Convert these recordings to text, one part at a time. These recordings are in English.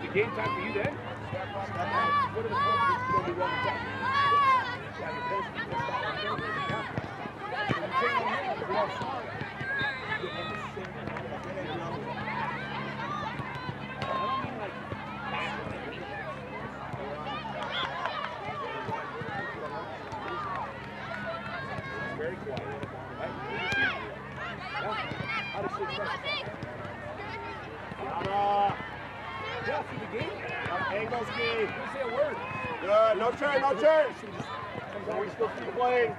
game time for you then? What are the coaches going to be running back? Yeah, your coach can just stop right there. Yeah. So you can't run him if you're not smart. You get the same amount of energy. I don't mean like very quiet, right? Yeah. How does she express herself? Yeah, through the game. Angle ski. Didn't say a word. Good. No turn, no turn. We still keep playing.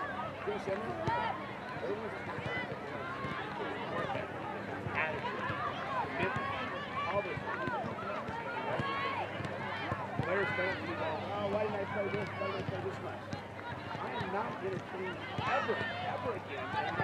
Players don't be going, oh, why didn't I play this? Why didn't I play this much? I am not entertaining ever again.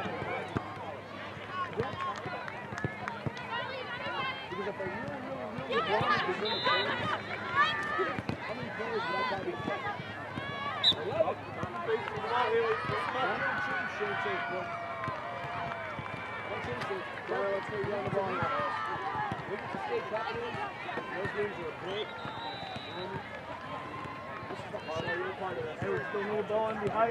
Don't talk about that. Because if I really want to win the game, how many players would I probably play? 11. Come on, Haley. I'm going to change shirts, say, look. Let's change shirts. Let's go run the ball now. Look at the state cup games. Those games are a break. This is the part where you're part of that. Hey, we still need a ball in behind.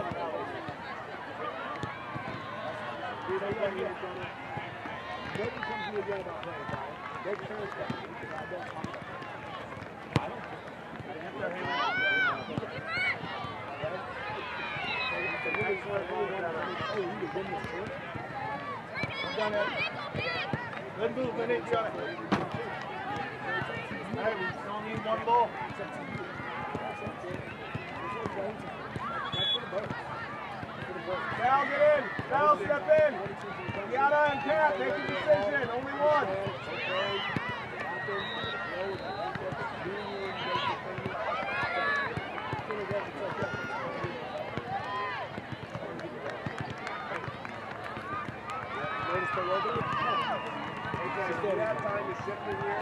Nobody comes to me again about playing, Brian. Their parents got me because I don't talk about it. I don't care. Good movement, it's got it. Hey, we still need one ball. Val, get in. Val, step in. Gianna and Kat, make a decision. Only one. That time is shifting here.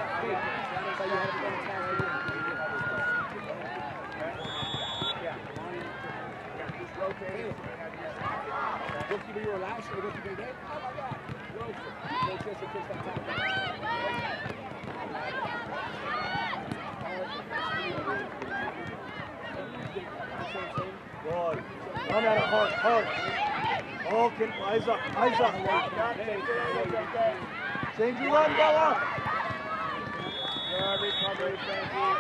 Just rotate. Goalkeeper you were last year, goalkeeper today? Oh my God. No chance to kiss that time. Good. Run out of heart. Oh, eyes up. Change your run, Bella. Good recovery, Frankie.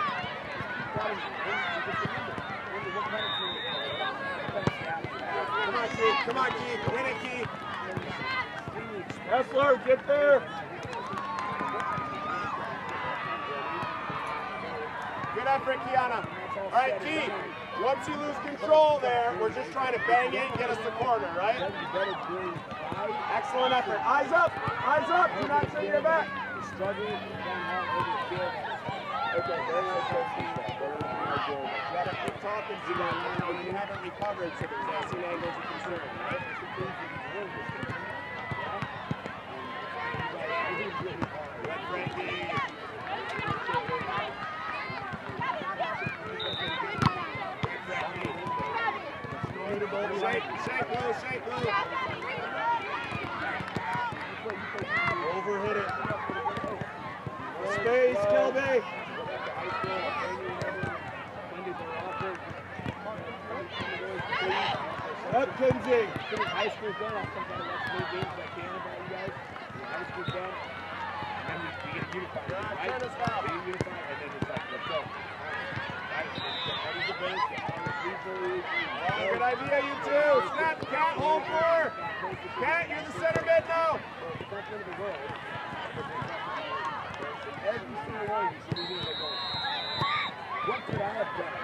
Come on, Keith. Win it, Keith. Hessler, get there. Good effort, Kiana. All right, Keith. Once you lose control there, we're just trying to bang it and get us the corner, right? Excellent effort. Eyes up. Do not turn your back. Okay, very nice coach. You gotta keep talking to them when you haven't recovered, so there's passing angles of concern, right? Let Frankie. Shake low. Overhit it. Space, Kelby. Up, Kinsey. High school done. I'll come down to watch new games like Canada, you guys. High school done. And then we get unified, right? We get unified, and then it's like, let's go. Right? That is the bench. Oh, good idea, you two. Snap, Cat, hold for. Cat, you're the center mid now. That's one of the world. Every single one of you see me here, they go, what could I have done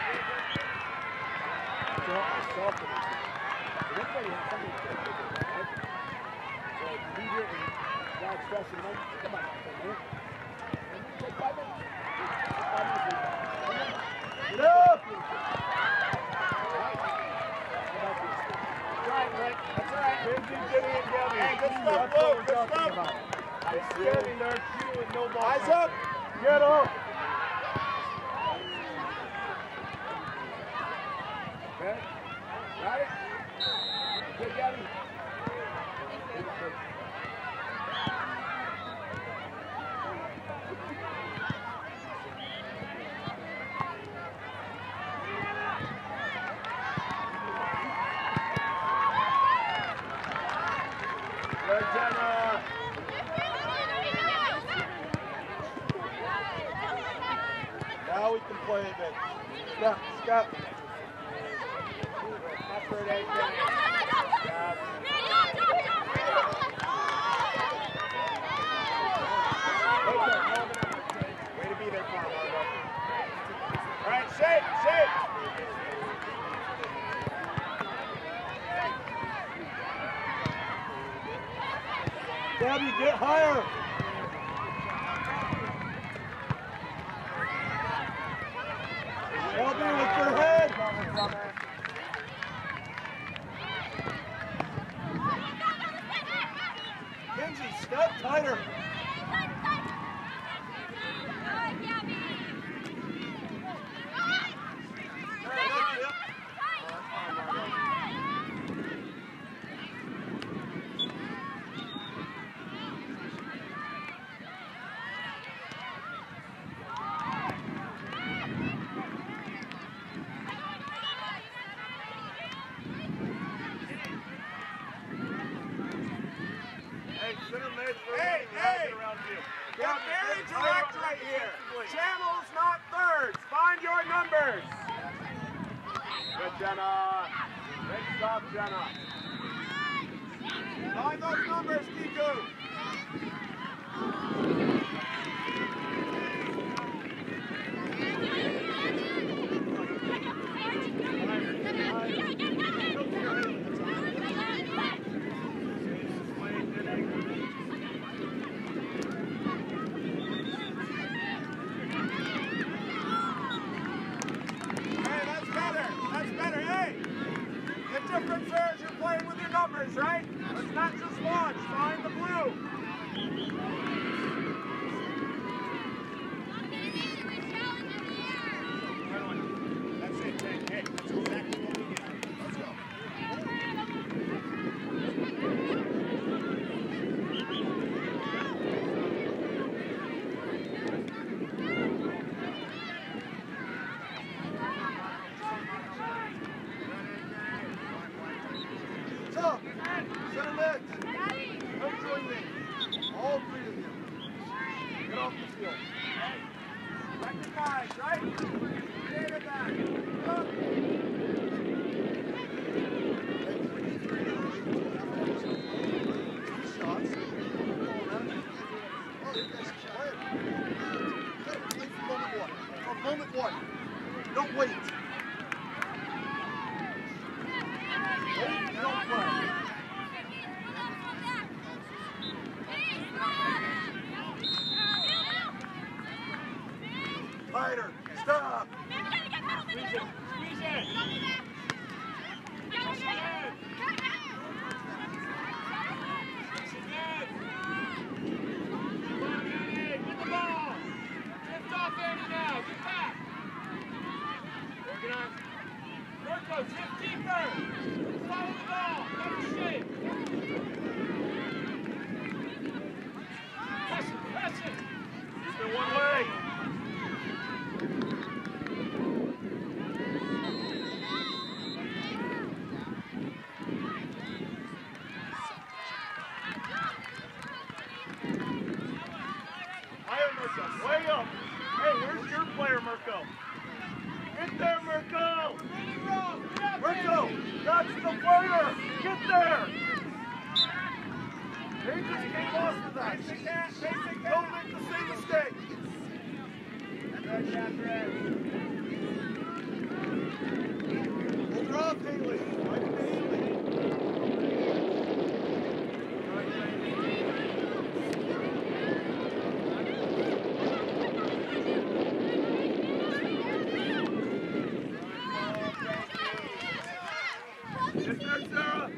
to help myself in this? Everybody has something to do, right? So if you leave here and God express your mind, come on, for a minute. And you take 5 minutes. Get up! That's all right. Hey, good stuff, Luke. Good stuff. Standing there, with no ball. Eyes up. Get up. Okay. Got it? Good, Gabby. Now we can play it. Step, step. Effort, AJ. Way to be there, Paul. All right, shake, shake. Gabby, get higher. Gabby, with your head. Kenzie, step tighter. We're very direct right here. Channels, not thirds. Find your numbers. Good, Jenna. Great stuff, Jenna. Find those numbers, Kiku. You're playing with your numbers, right? Let's not just launch. Find the blue. That's it, Jake. Hey, that's exactly what we did. Let's go. Up. Center mid. Come join me. All three of you. Get off the field. Recognize, right? Created that. Up. Shots. Oh, you guys play it. You gotta play for moment one. For moment one. Don't wait. Wait, don't play. Tighter. Stop. Squeeze it. Get the ball. Lift off Andy now. Get back. Organize. Mirko, shift deeper. Follow the ball. Better shape. Press it. Just in one leg. Way up. Hey, where's your player, Mirko? Get there, Mirko! Mirko, that's the player! Get there! They just came off of that. Don't make the same mistake. Hold her off, Haley. Right into Haley. Get there, Sarah.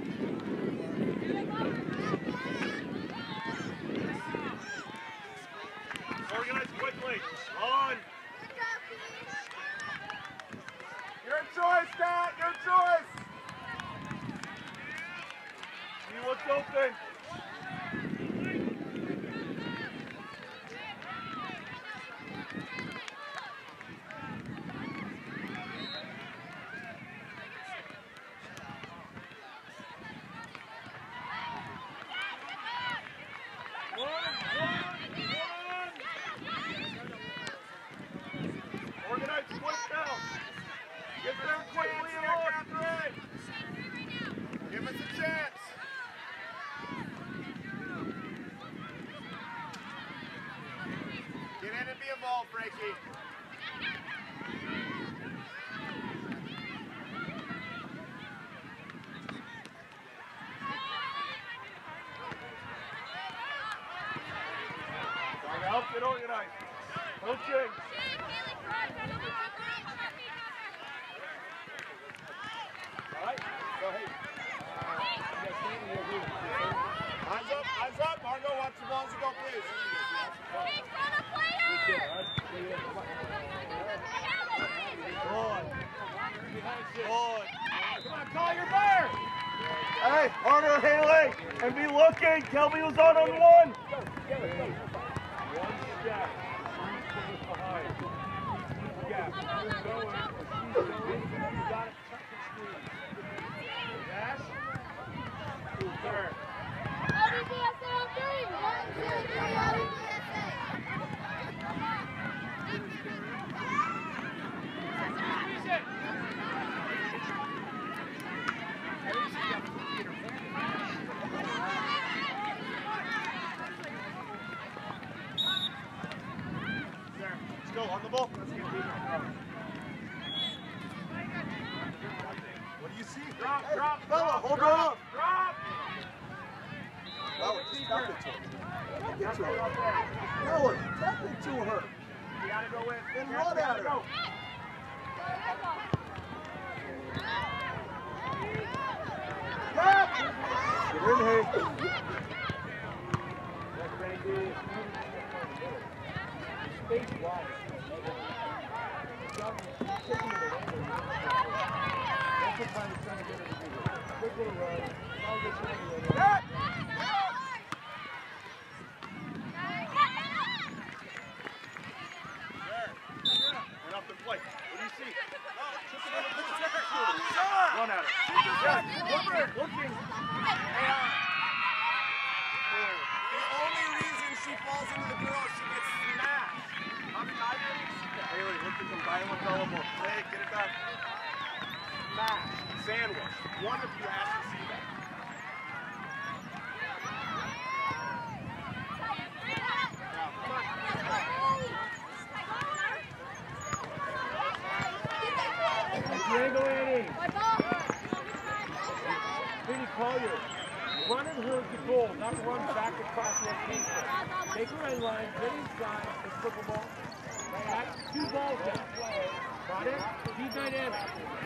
Organize quickly. On. Your choice, Dad. Your choice. See what's open. ball, Frankie. Help get organized. Coaching. All right. So, hey. Eyes up. Margo, watch the balls go, please. Big son of players! Good. Come on, call your bird. Hey, harder, Haley. And be looking. Kelby was on one. One step. Behind. Gap. You're going. You got it. Tuck and squeeze. Dash. Third. LBPSA on 3! 1, 2, 3, LBPSA! Still on the ball. What do you see? Drop, Bella, hold her up. Drop. Bella, just tap it to her. Tap it to her. Bella, tap it to her. You gotta go in. Then run at her. Go. Stop! Get in here. Space wide. That's what time it's trying to get her to do this. Quick little run. I'll get you in the run. And up and play. What do you see? Run at her. Looking. The only reason she falls into the girl, she gets smashed. Haley, look at some violent gullible. Hey, get it back. Smash. Sandwich. One of you has to see that. Diego Annie. Pretty Collier. Running her to goal, not run back across what came from. Take her end line, get inside, and flip the ball. Back, 2 balls down. Got it? Be dynamic.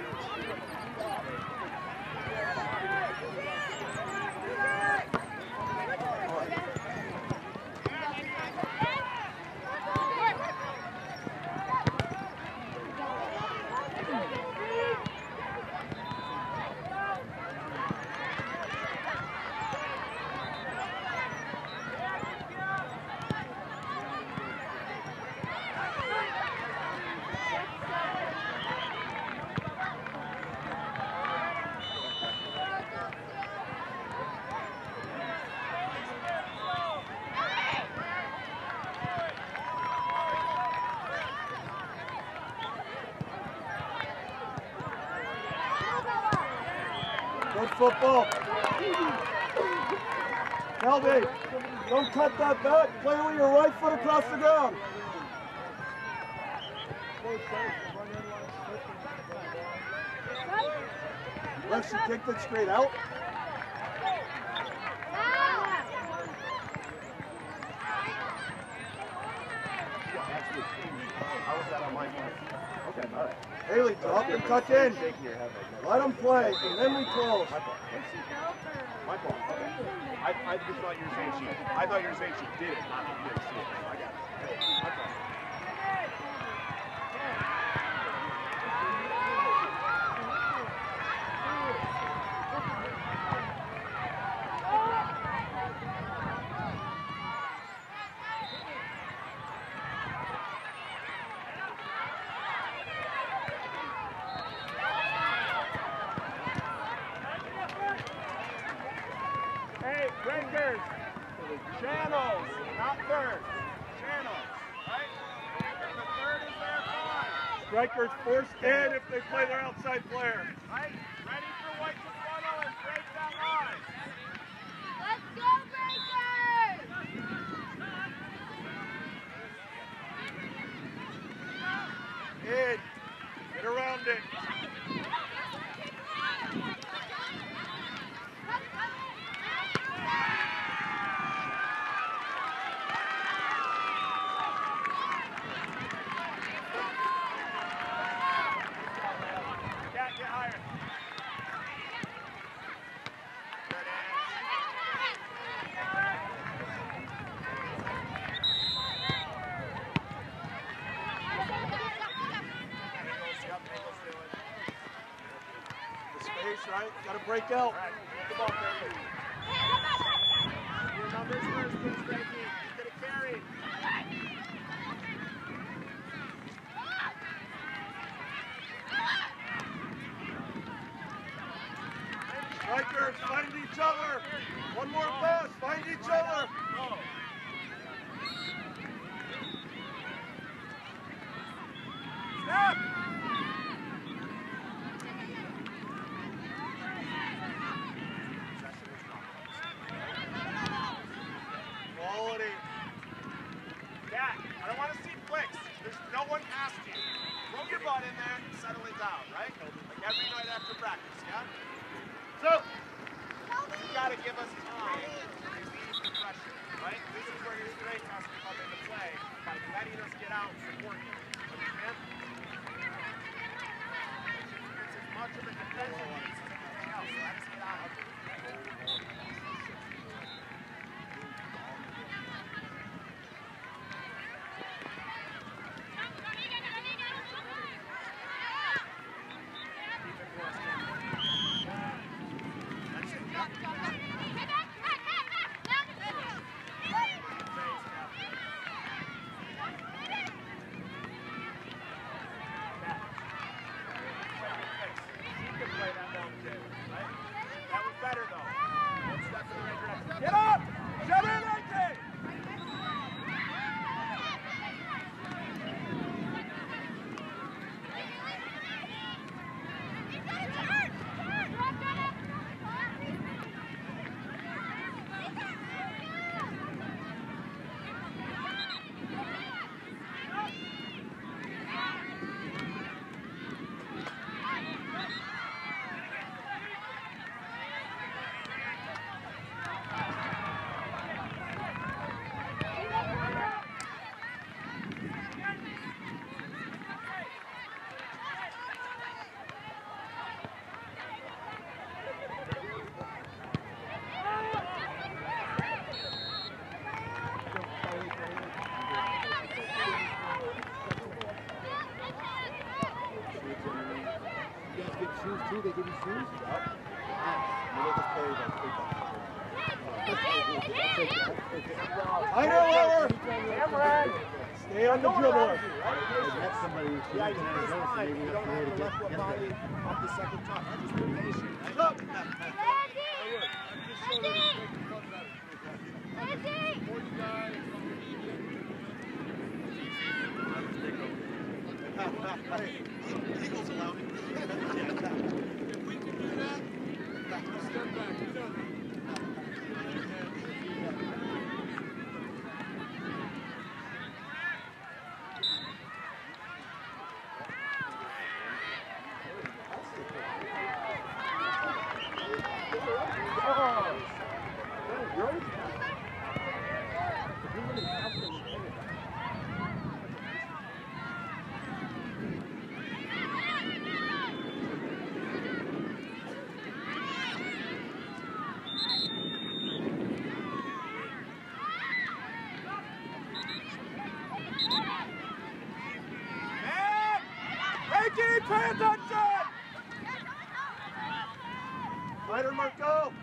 Good football. Kelby, don't cut that back. Play with your right foot across the ground. Unless she kicked it straight out. How was that on my part? Okay, all right. Haley, drop and tuck in. Let them play, and then we close. My fault. Okay. I just thought you were saying she. I thought you were saying she did it, not that you didn't see it. I got it. My fault. Hey, Rangers, channels, not thirds. Channels, right? If the third is there, fine. Strikers forced in if they play their outside player. Right? Ready for white to funnel and break that line. Let's go, Breakers! defending. Get higher. Right? Got to break out. Right. Come on, baby. Your numbers first, please, Frankie. He's going to carry. Strikers, find each other. One more pass. Find each other. Go. Stop. Quality. Cat, I don't want to see flicks. There's no one past you. Throw your butt in there and settle it down, right? Like every night after practice, yeah? So, you got to give us time to relieve the pressure, right? This is where your strength has to come into play by letting us get out and support you. Understand? It's as much of a defensive piece as anything else. Let us get out of it. Get up! Shut in, AJ! Shoes too? They give you shoes? Yep. I know, Lower! Stay on the dribbler. That's somebody who's yeah, you don't have the left foot body off the second touch. Just be patient. Look! Eagles allow me. If we can do that, we'll step back. You know. Pay attention! Fighter mark, go!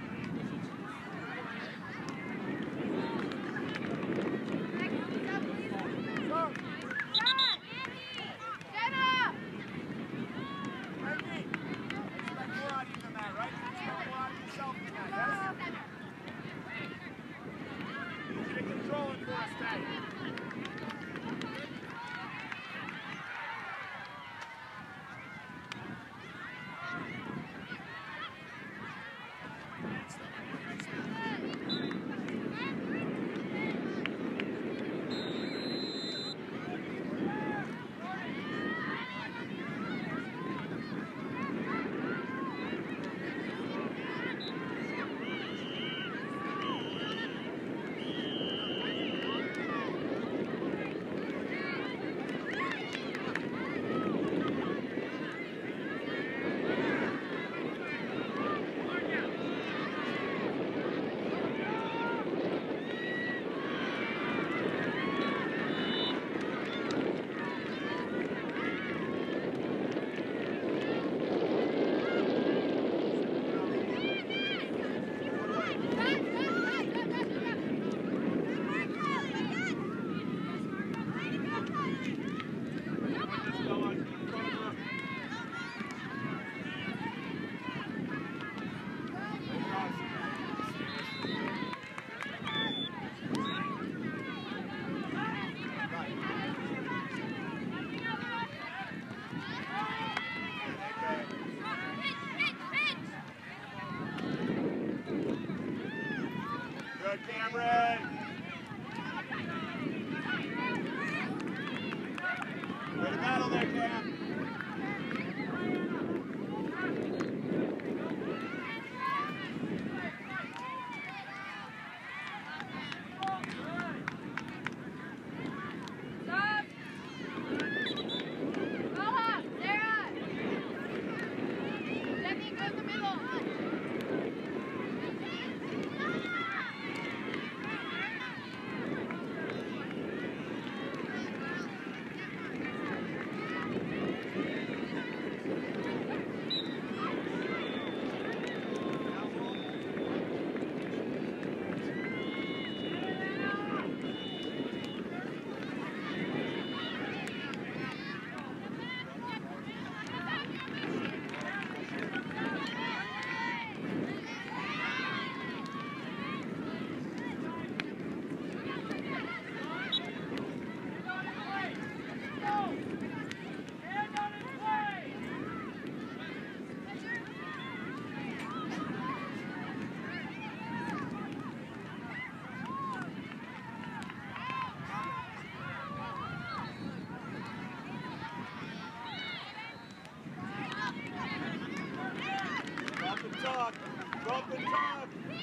Cameron. Way to battle there, Cam. Drop the top.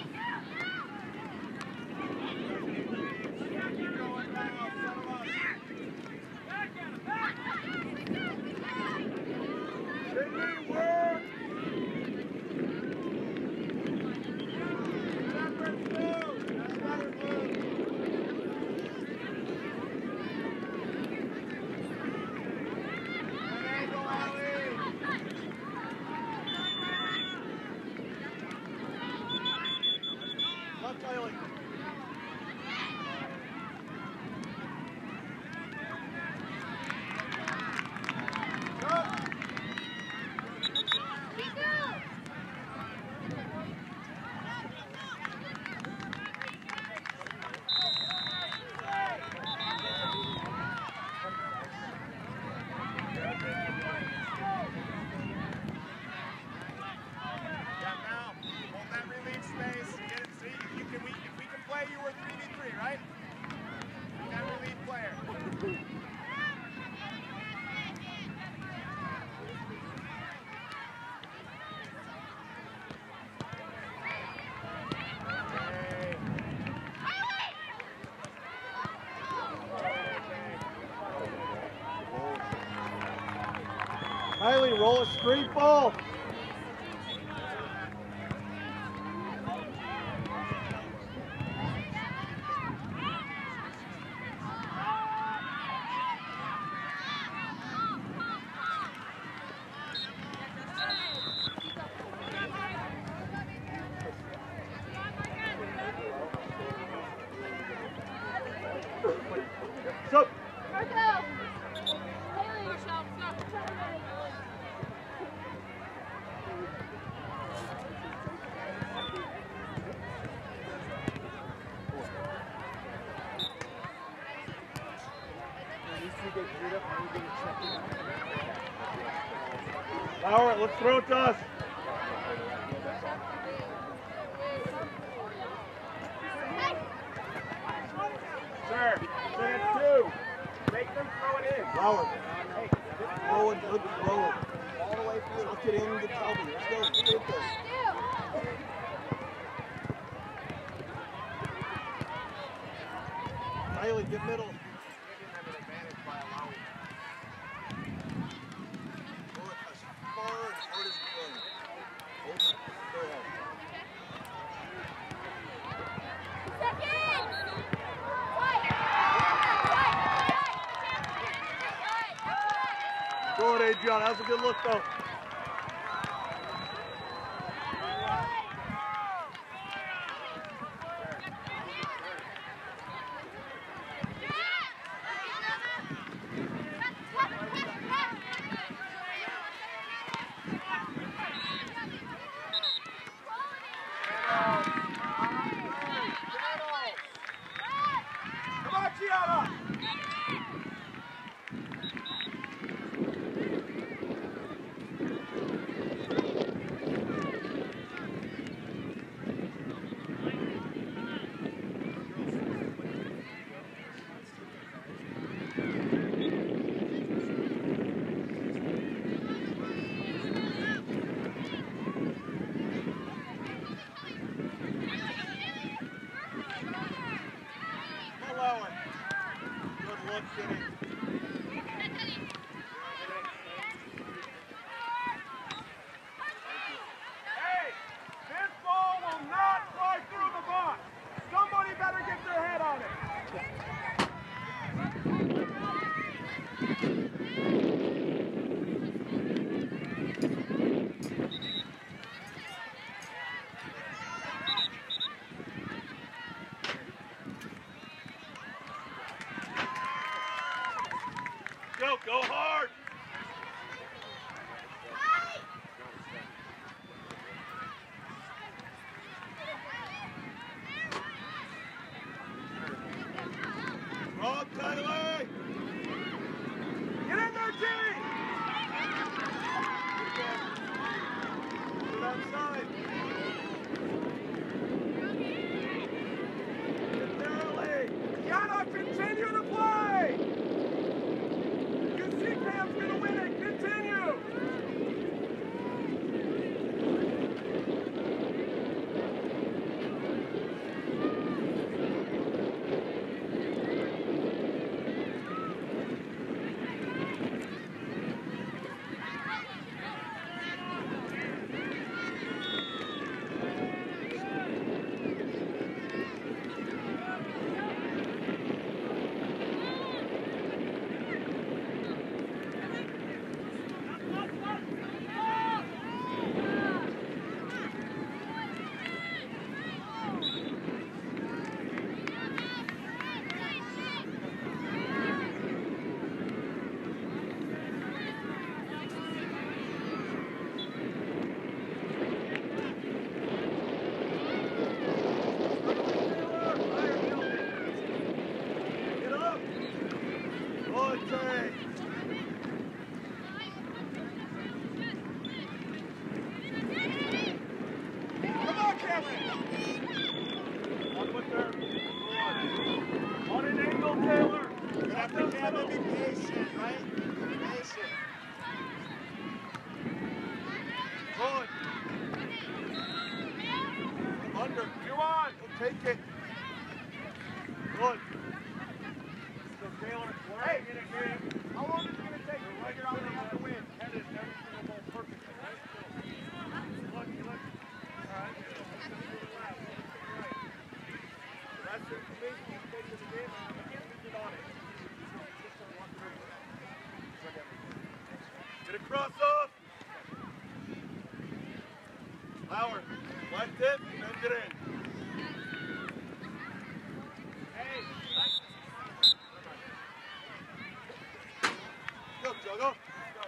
Kylie, roll a straight ball. So. Power, let's throw it to us. Sir, that's two. Make them throw it in. Power. Hey, throw it, throw it. All the way through. Tuck it in the Toby. Let's go. Get this. Kylie, get middle. Go ahead, John. That was a good look, though. Come on, Gianna! Hey, this ball will not fly through the box. Somebody better get their head on it. Go hard! Rob, Tyler! Get in there, Jimmy! Get outside. Get there early. Yana, continue to play! You see Cam's gonna win it. Continue! Take it. Good. So Taylor, hey, in a game. How long is it going to take to figure out they have to win? Headed every single ball perfectly, right? Look. All right. Right. That's the information you take to the game. I can't use it on it. Get a cross off. Lauer, left tip, send it in. Go.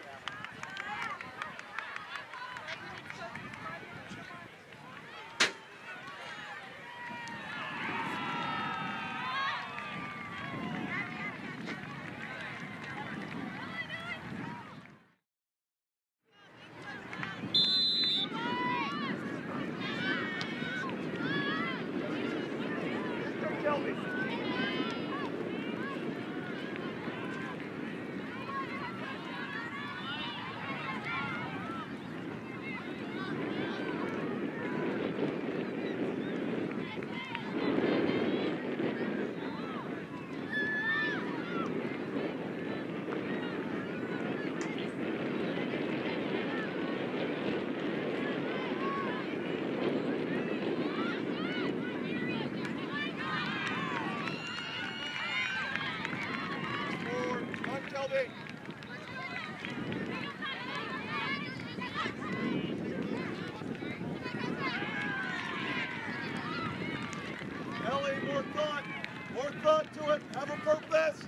More thought to it. Have a purpose.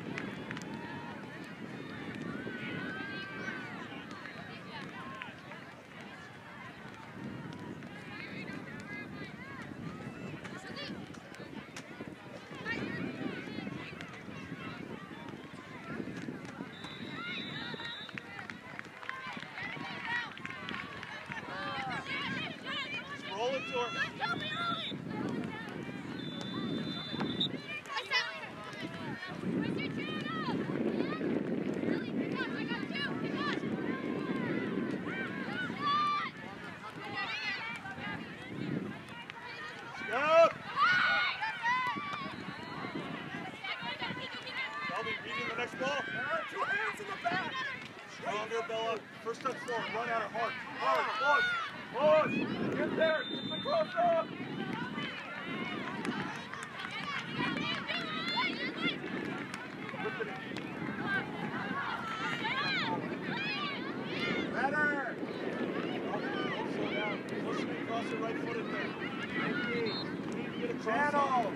next ball. Two hands in the back. Stronger, Bella. First touch forward. Run at her hard. Hard. Push. Get there. Get the cross up. Better. Don't slow down. Push me across the right foot in there. You need to get a Channels.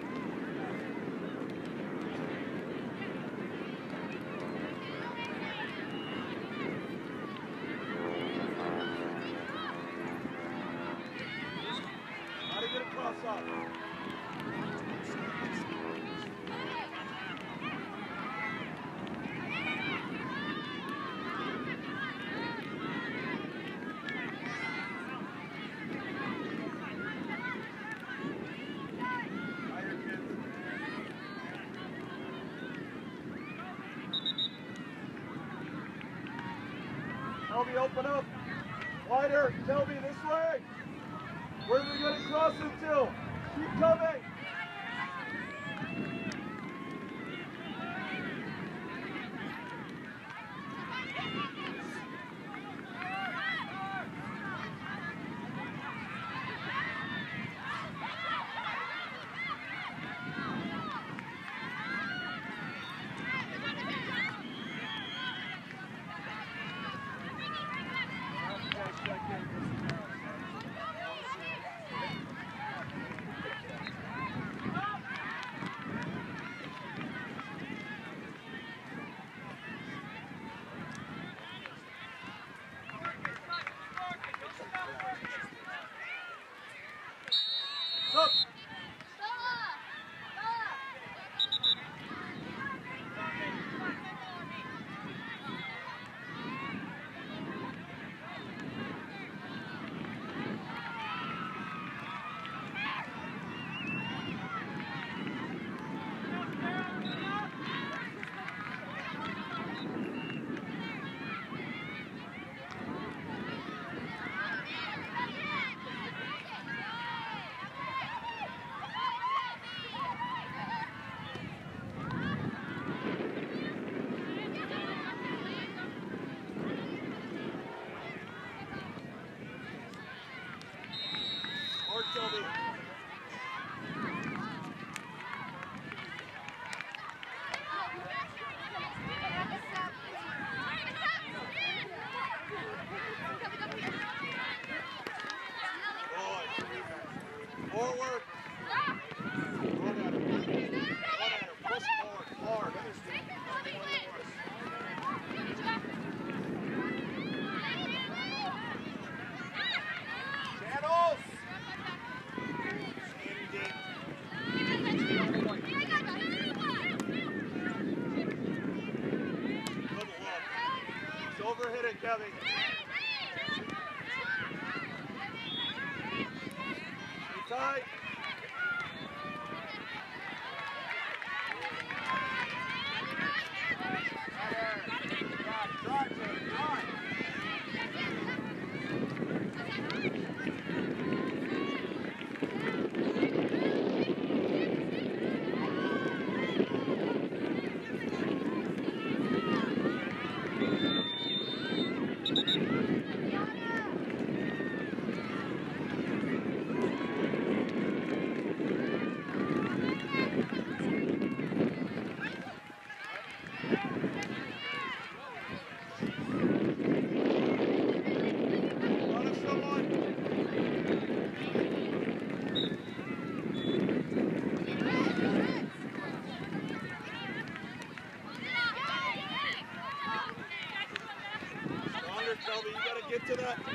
How to get a cross up. Telby, open up. Wider. Telby, this way. Where are we going to cross it to? Keep coming. Up. Hard, Telby. Forward. Run at her. Push forward. Hard. Channels. Overhit it, Kevin. Stay tight. Telby, you gotta get to that.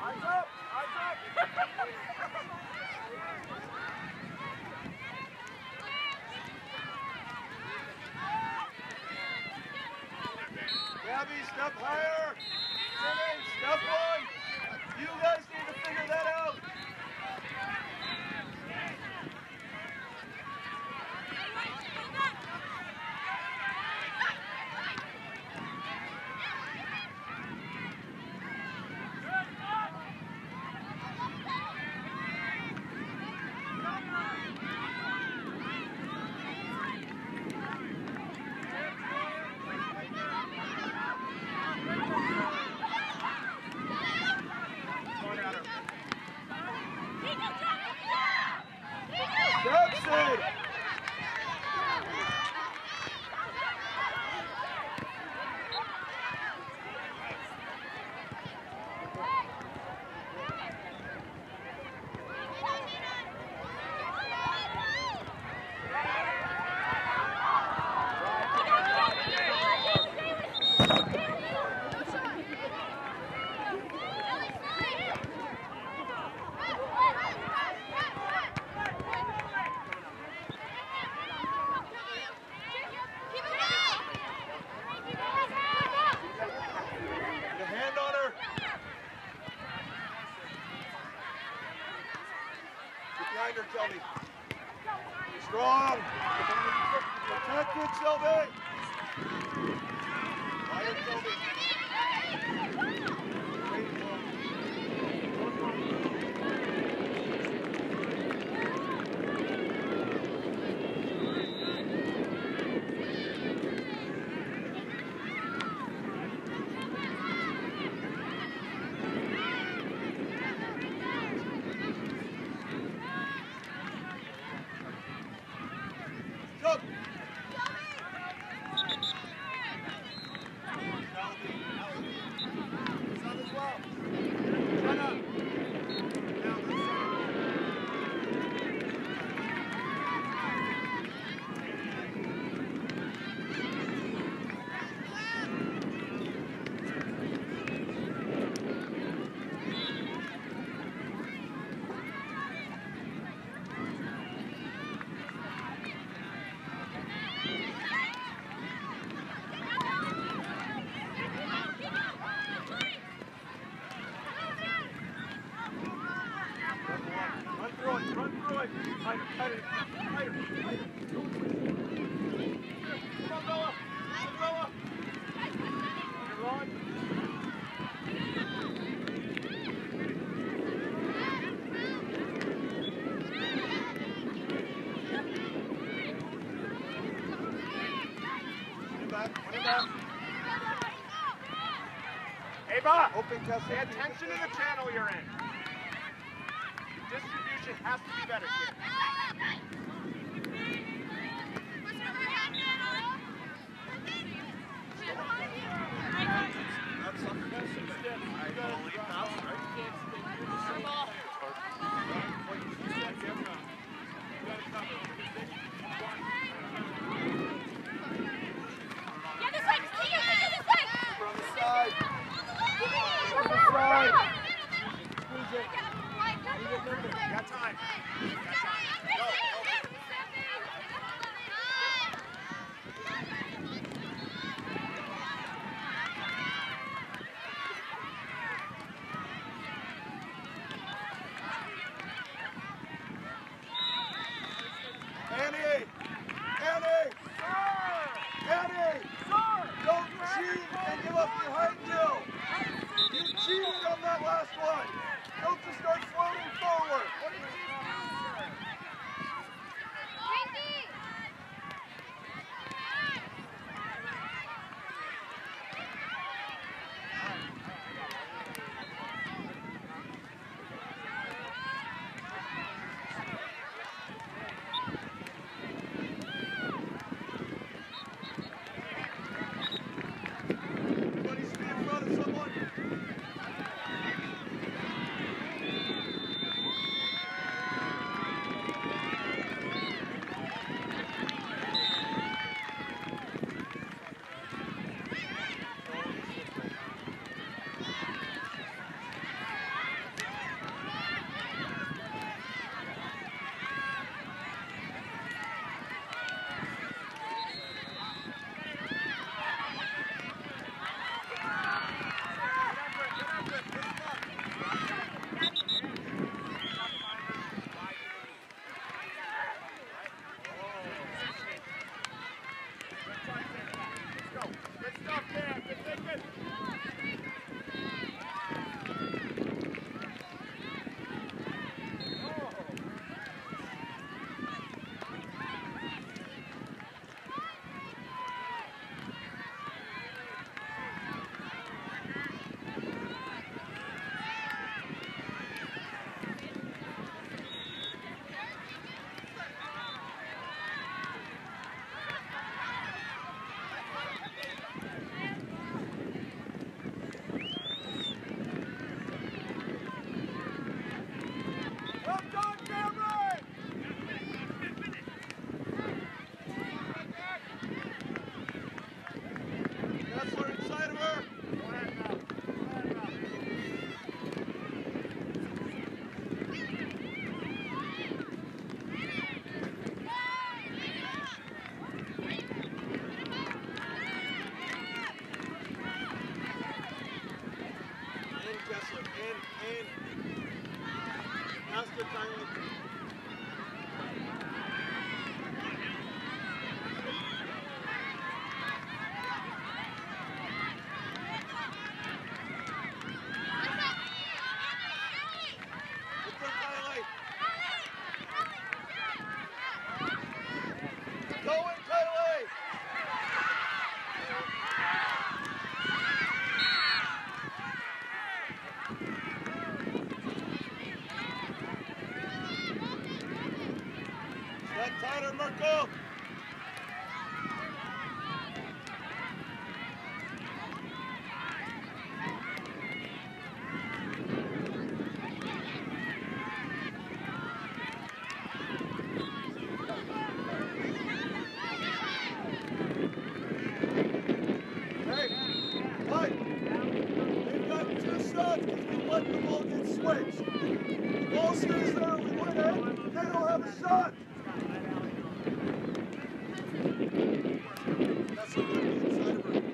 Eyes up! Eyes up! Gabby, step higher! Jimmy, step one! You guys need to figure that out! Jackson! Shelby. Strong. Protect it, Shelby. Fire, Shelby. Ava, pay attention to the channel you're in. Distribution has to be better here. That's something else. I believe now, right? Yeah, this way! This way! From the side. Got time. Go. Annie! Don't cheat and give up behind you! You cheated on that last one! Don't just start floating forward! What did you do, sir? Everybody stay in front of someone. Kessler. In. Master Kylie. Tighter, Merkel! Hey, they've got 2 shots because we let the ball get switched. The ball stays there, we win it, they don't have a shot. That's a good inside of her.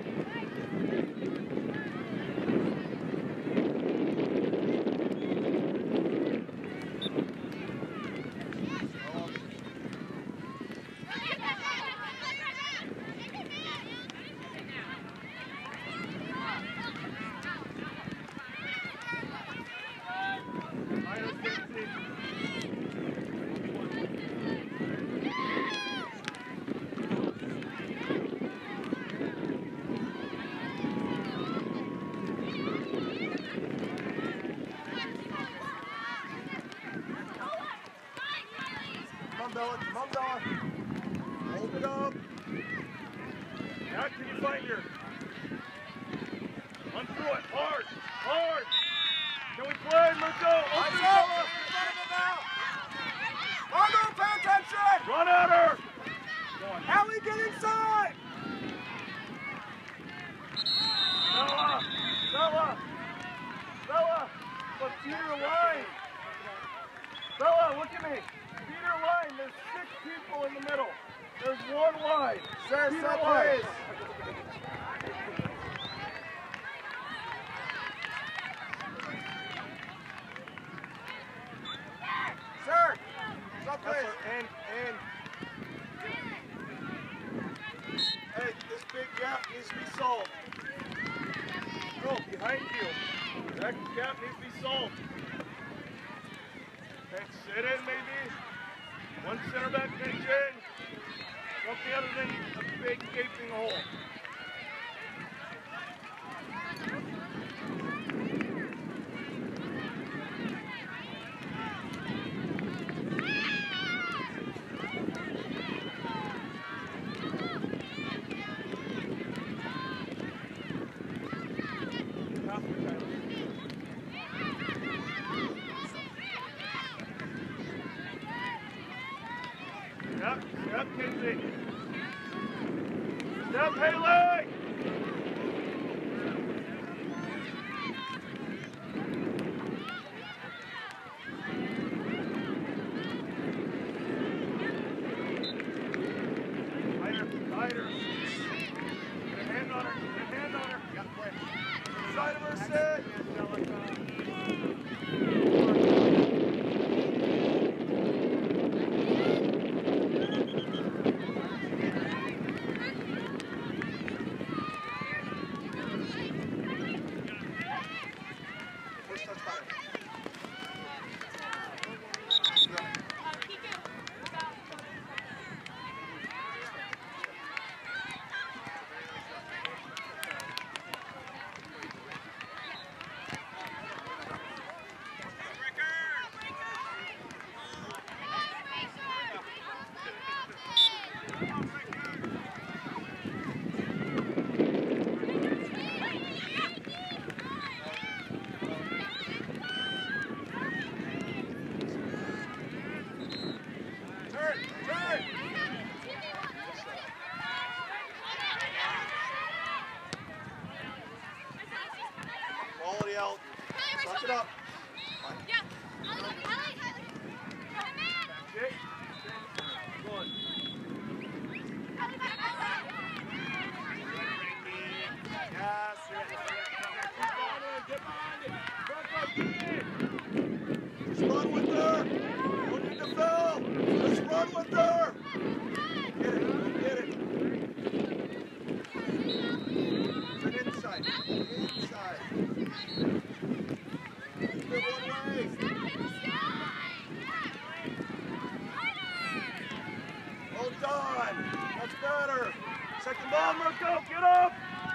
Bella, come on, Bella. Hold it up. Now can you find her? Run through it. Hard. Hard. Can we play, Mirko? Open Bella. Margo, pay attention. Run at her. Allie, get inside. Bella. Let's feed her line. Bella, look at me. Feed her line. There's 6 people in the middle. There's 1 wide. Sir, set please. Sir, set please. In. Hey, this big gap needs to be solved. Go, behind you. That gap needs to be solved. Okay, sit in maybe. 1 center back bench in. Something other than a big gaping hole. Step, Kinsey. Step, Haley. Tighter. Get a hand on her. You got to play. Side of her, sit. Quality out. Suck it up. Yeah. Good. Yes. Keep going in. Get behind Just run with her. Don't need to foul. Just run with her. Get it. Get it. Turn inside. Inside. Keep it one way. Well done. That's better. Second ball, Mirko. Get up.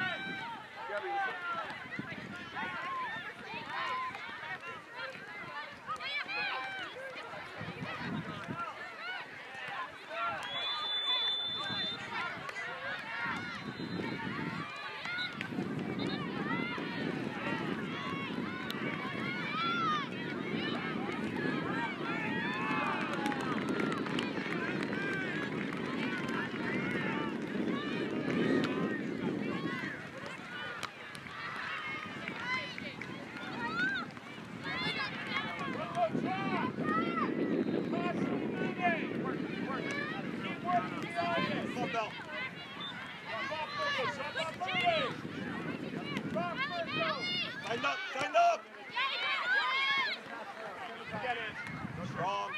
Stand up! Get in. Strong.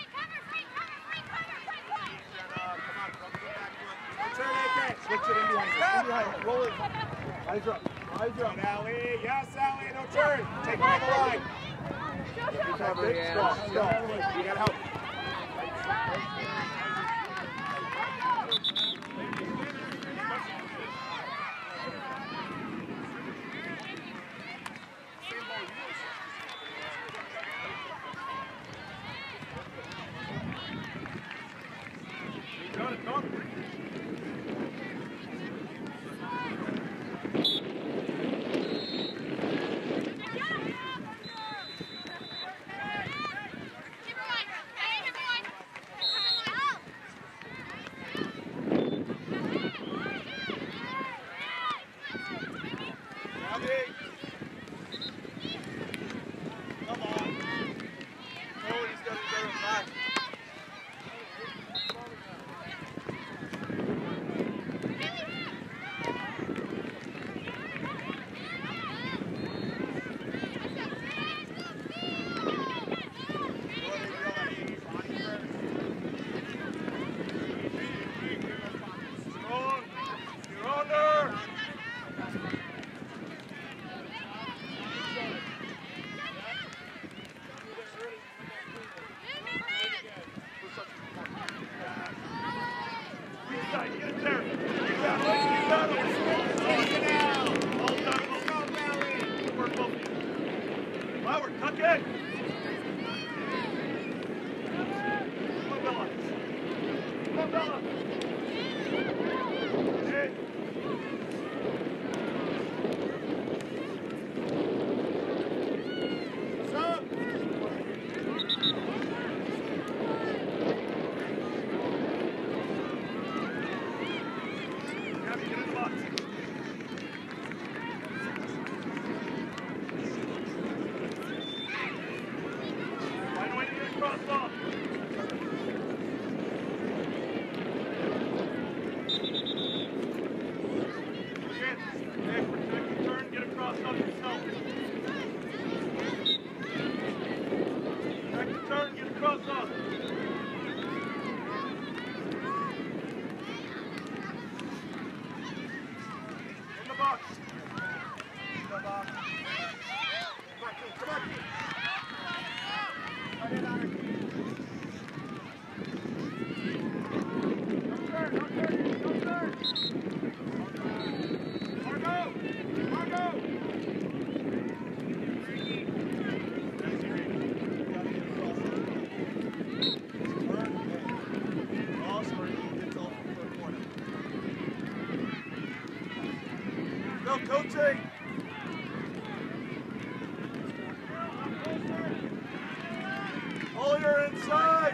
Switch it in behind. In behind. Roll it. Eyes up. Eyes up. Allie. Yes, Allie. No turn. Take it on the line. Strong. Strong. You gotta help. Coaching! Collier inside!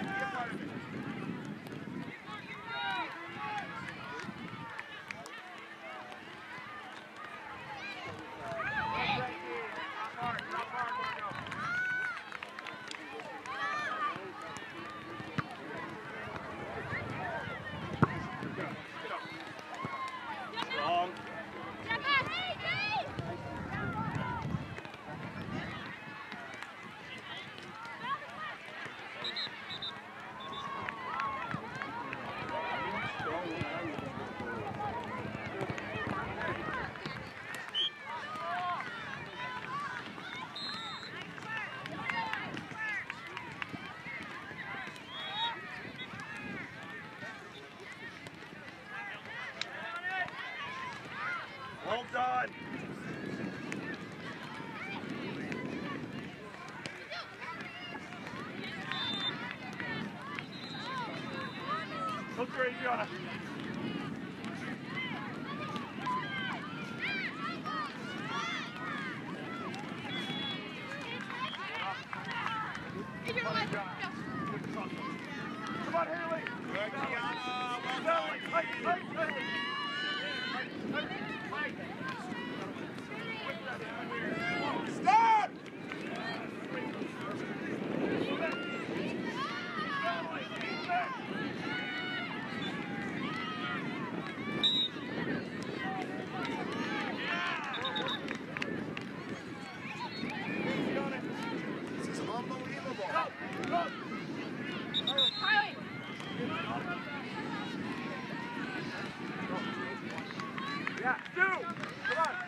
Strong. done. Go through, Adriana. Come on, Haley. Good, Kiana. Well Haley, done. tight, tight, tight. Stop! This is unbelievable. Kylie. Yeah, do. Come on.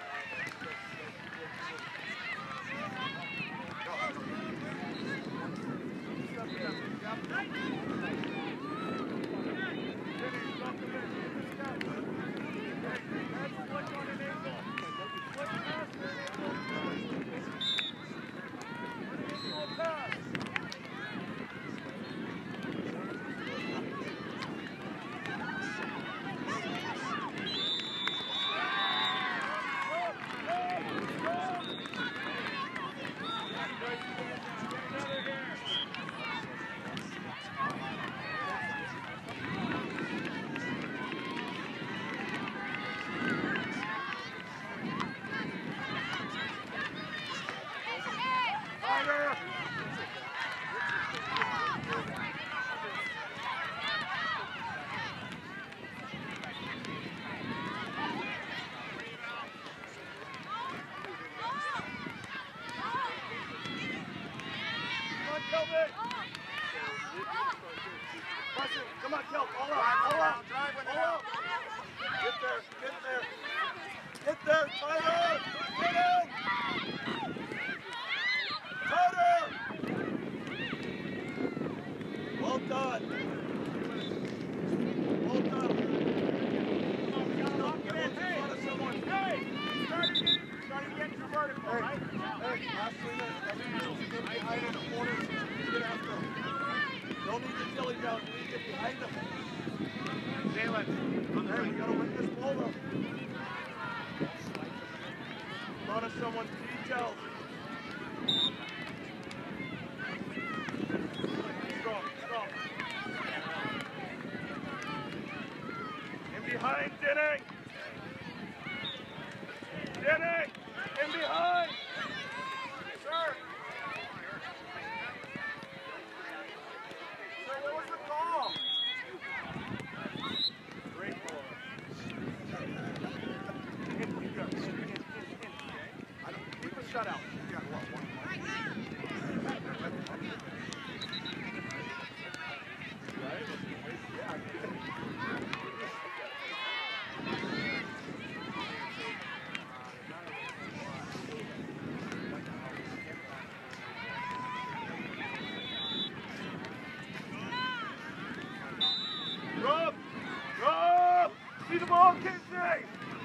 Come on, Kel, all out. Drive with it All out. out. Get there, get there. Get there, tighter. Get in. Tighter. Well done. Well done. Starting to get too vertical, right? Hey, last 3 minutes. Everybody's get behind in the corners. Get after them. Don't need the dilly down. You need to get behind them. Jalen. Hey, we gotta win this ball though. Thought of someone detailed. Strong, strong. In behind, Denning. Denning, in behind. Sir. Sir, what was the call? Great ball. Keep a shutout. You got what, one? Rob! Rob! See the ball, Kinsey!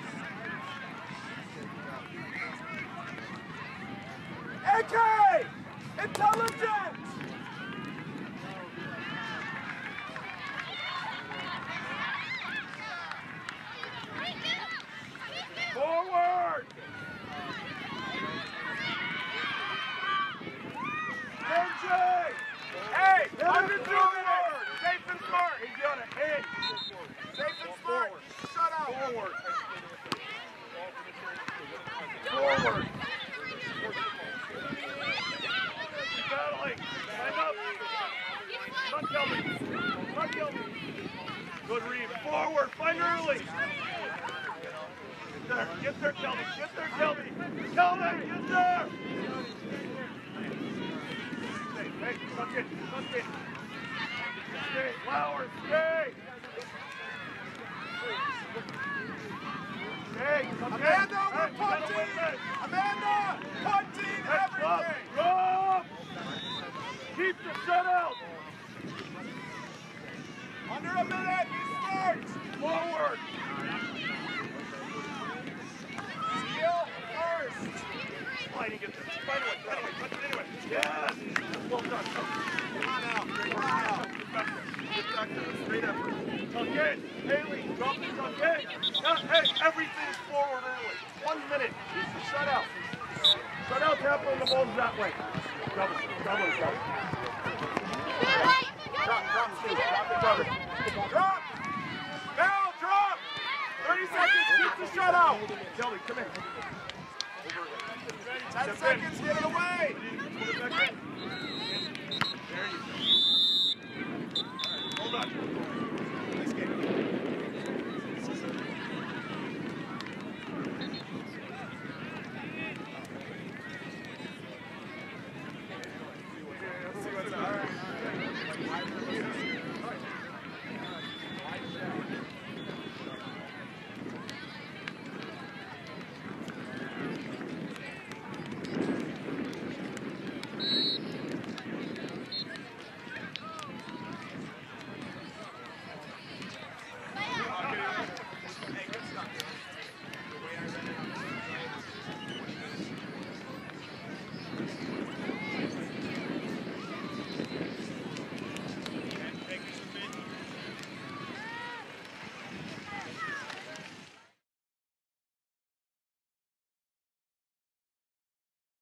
AK! Intelligent! Forward! Kinsey! Hey, Hit under it 2 forward! minutes. Safe and smart. He's got it. In. Safe and smart. Shut out. Forward. Forward. Battling. Stand up. Not Kelby. Not Kelby. Good read. Forward. Find early. Get there. Get there, Kelby. Get there, Kelby. Kelby, get there. Hey, tuck in. Tuck in. Stay. Flowers. Stay. Hey, Amanda, we're punting. Amanda, punting everything. Rob! Keep the shutout. Under a minute. Be smart. Forward. See Yes! Well done. Come on out. Come on out. Get back there. Get back there. Straight effort. Tuck in. Haley, drop the tuck in. Hey, everything's forward early. 1 minute. Shut out. Shut out tackling the balls that way. Double. Drop, Steve. Drop the cover. Drop! Now, drop! 30 seconds, keep the shutout! Kelly, come in. 10 seconds, get it away!